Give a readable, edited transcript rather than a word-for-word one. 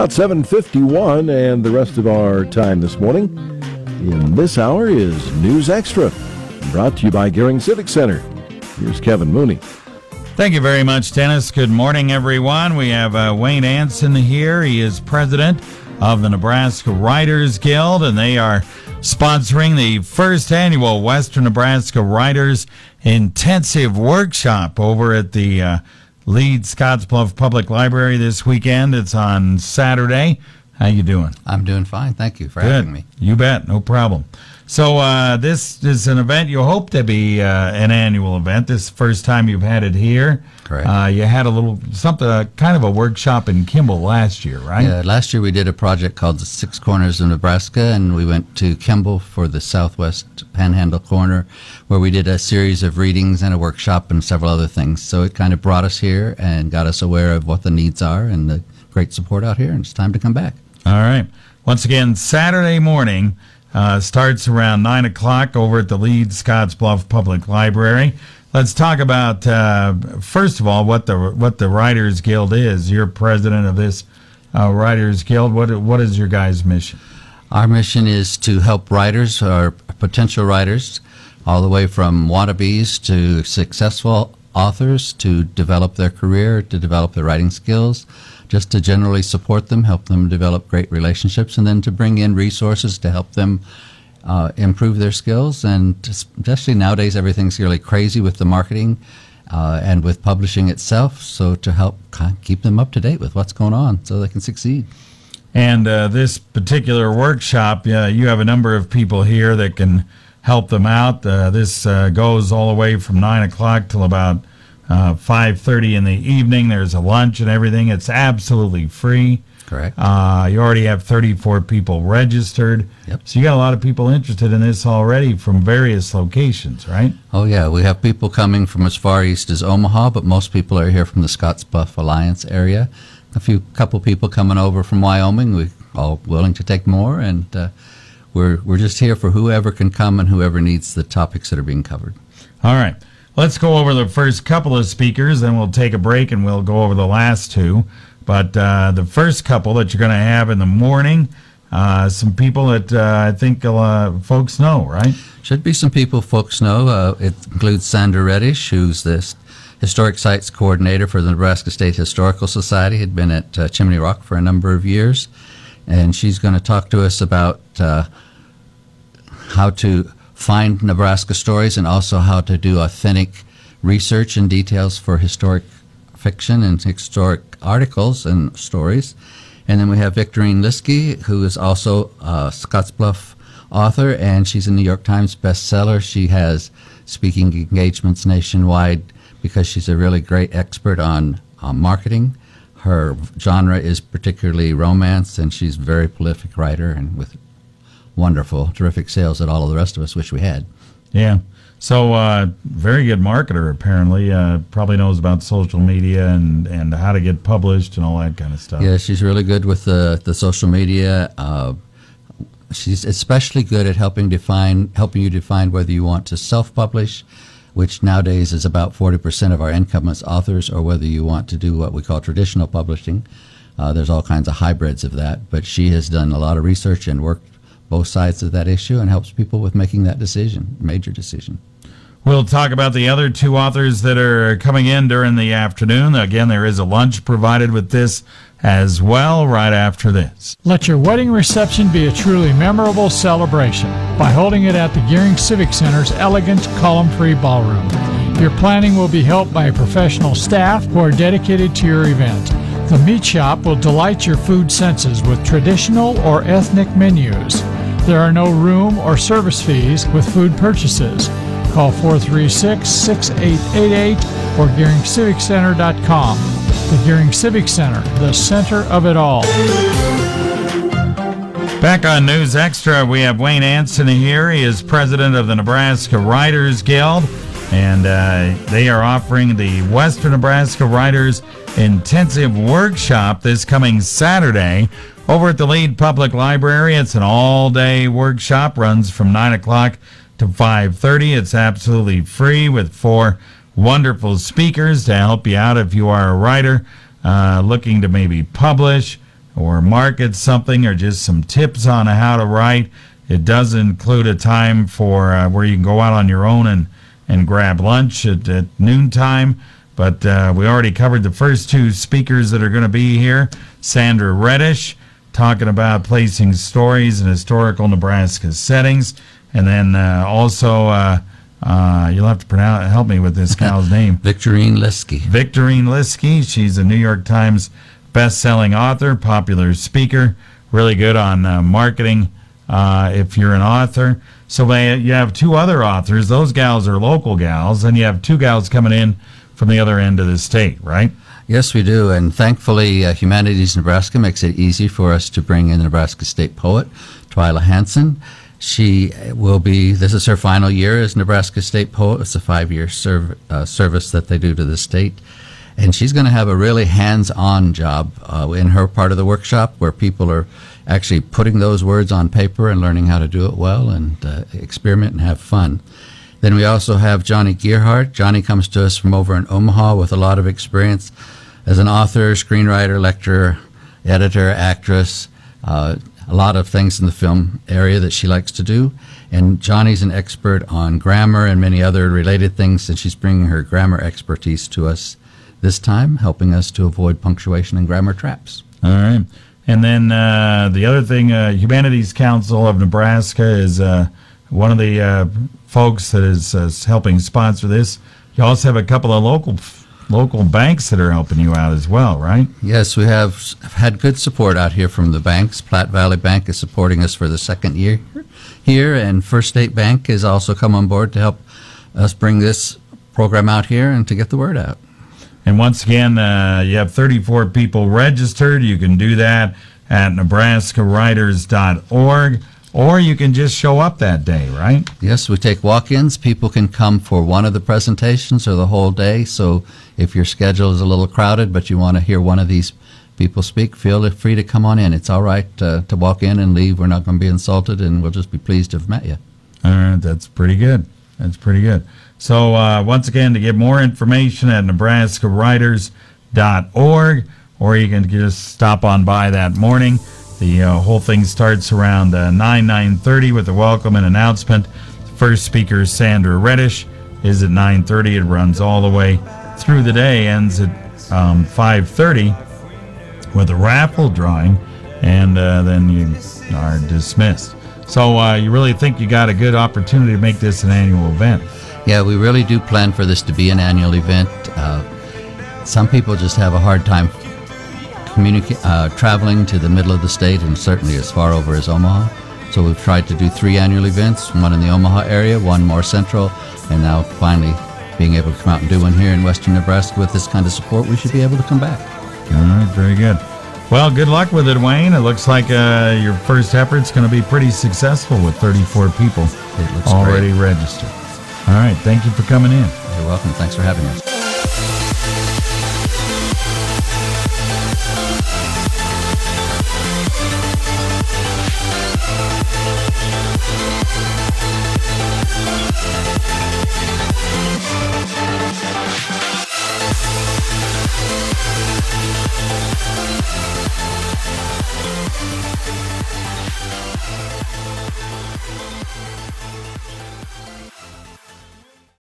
About 7:51, and the rest of our time this morning in this hour is News Extra, brought to you by Gering Civic Center. Here's Kevin Mooney. Thank you very much, Dennis. Good morning, everyone. We have Wayne Anson here. He is president of the Nebraska Writers Guild, and they are sponsoring the first annual Western Nebraska Writers Intensive Workshop over at the Leeds Scottsbluff Public Library this weekend. It's on Saturday. How you doing? I'm doing fine. Thank you for having me. You bet. No problem. So this is an event you hope to be an annual event. This is the first time you've had it here. Correct. You had a little something, kind of a workshop in Kimball last year, right? Yeah, last year we did a project called the Six Corners of Nebraska, and we went to Kimball for the Southwest Panhandle Corner, where we did a series of readings and a workshop and several other things. So it kind of brought us here and got us aware of what the needs are and the great support out here, and it's time to come back. All right. Once again, Saturday morning starts around 9 o'clock over at the Leeds Scottsbluff Public Library. Let's talk about, first of all, what the Writers Guild is. You're president of this Writers Guild. What is your guys' mission? Our mission is to help writers or potential writers, all the way from wannabes to successful authors, to develop their career, to develop their writing skills, just to generally support them, help them develop great relationships, and then to bring in resources to help them improve their skills. And especially nowadays, everything's really crazy with the marketing and with publishing itself, so to help keep them up to date with what's going on so they can succeed. And this particular workshop, you have a number of people here that can help them out. This goes all the way from 9 o'clock till about 5:30 in the evening. There's a lunch and everything. It's absolutely free. Correct. You already have 34 people registered. Yep. So you got a lot of people interested in this already from various locations, right? Oh, yeah. We have people coming from as far east as Omaha, but most people are here from the Scottsbluff Alliance area. Couple people coming over from Wyoming. We're all willing to take more, and we're just here for whoever can come and whoever needs the topics that are being covered. All right. Let's go over the first couple of speakers, then we'll take a break and we'll go over the last two. But the first couple that you're going to have in the morning, some people that I think folks know, right? Should be some people folks know. It includes Sandra Reddish, who's the Historic Sites Coordinator for the Nebraska State Historical Society, had been at Chimney Rock for a number of years. And she's going to talk to us about how to find Nebraska stories and also how to do authentic research and details for historic fiction and historic articles and stories. And then we have Victorine Liskey, who is also a Scottsbluff author, and she's a New York Times bestseller. She has speaking engagements nationwide because she's a really great expert on marketing. Her genre is particularly romance, and she's a very prolific writer and with wonderful, terrific sales that all of the rest of us wish we had. Yeah. So very good marketer, apparently. Probably knows about social media and how to get published and all that kind of stuff. Yeah, she's really good with the social media. She's especially good at helping you define whether you want to self-publish, which nowadays is about 40% of our income as authors, or whether you want to do what we call traditional publishing. There's all kinds of hybrids of that, but she has done a lot of research and worked both sides of that issue and helps people with making that decision, major decision. We'll talk about the other two authors that are coming in during the afternoon. Again, there is a lunch provided with this as well right after this. Let your wedding reception be a truly memorable celebration by holding it at the Gering Civic Center's elegant column-free ballroom. Your planning will be helped by a professional staff who are dedicated to your event. The Meat Shop will delight your food senses with traditional or ethnic menus. There are no room or service fees with food purchases. Call 436-6888 or GeringCivicCenter.com. The Gering Civic Center, the center of it all. Back on News Extra, we have Wayne Anson here. He is president of the Nebraska Writers Guild, and they are offering the Western Nebraska Writers Intensive Workshop this coming Saturday over at the Leeds Public Library. It's an all-day workshop, runs from 9 o'clock to 5:30. It's absolutely free with 4 wonderful speakers to help you out if you are a writer looking to maybe publish, or market something or just some tips on how to write. It does include a time for where you can go out on your own and grab lunch at noontime. But we already covered the first two speakers that are going to be here. Sandra Reddish, talking about placing stories in historical Nebraska settings. And then also, you'll have to help me with this gal's name. Victorine Liskey. Victorine Liskey. She's a New York Times best-selling author, popular speaker, really good on marketing if you're an author. So you have two other authors. Those gals are local gals, and you have two gals coming in from the other end of the state, right? Yes, we do, and thankfully Humanities Nebraska makes it easy for us to bring in the Nebraska State poet, Twyla Hansen. She will be, this is her final year as Nebraska State poet. It's a 5-year service that they do to the state. And she's going to have a really hands-on job in her part of the workshop where people are actually putting those words on paper and learning how to do it well and experiment and have fun. Then we also have Johnny Gearhart. Johnny comes to us from over in Omaha with a lot of experience as an author, screenwriter, lecturer, editor, actress, a lot of things in the film area that she likes to do. And Johnny's an expert on grammar and many other related things, and she's bringing her grammar expertise to us this time, helping us to avoid punctuation and grammar traps. All right. And then the other thing, Humanities Council of Nebraska is one of the folks that is helping sponsor this. You also have a couple of local banks that are helping you out as well, right? Yes, we have had good support out here from the banks. Platte Valley Bank is supporting us for the second year here, and First State Bank has also come on board to help us bring this program out here and to get the word out. And once again, you have 34 people registered. You can do that at nebraskawriters.org, or you can just show up that day, right? Yes, we take walk-ins. People can come for one of the presentations or the whole day. So if your schedule is a little crowded, but you want to hear one of these people speak, feel free to come on in. It's all right to walk in and leave. We're not going to be insulted, and we'll just be pleased to have met you. All right, that's pretty good. That's pretty good. So once again, to get more information at nebraskawriters.org, or you can just stop on by that morning. The whole thing starts around 9:30 with the welcome and announcement. First speaker, Sandra Reddish, is at 9:30. It runs all the way through the day, ends at 5:30 with a raffle drawing, and then you are dismissed. So you really think you got a good opportunity to make this an annual event? Yeah, we really do plan for this to be an annual event. Some people just have a hard time traveling to the middle of the state, and certainly as far over as Omaha. So we've tried to do 3 annual events, one in the Omaha area, one more central, and now finally being able to come out and do one here in western Nebraska with this kind of support, we should be able to come back. All right, very good. Well, good luck with it, Wayne. It looks like your first effort's going to be pretty successful with 34 people already registered. All right, thank you for coming in. You're welcome. Thanks for having us.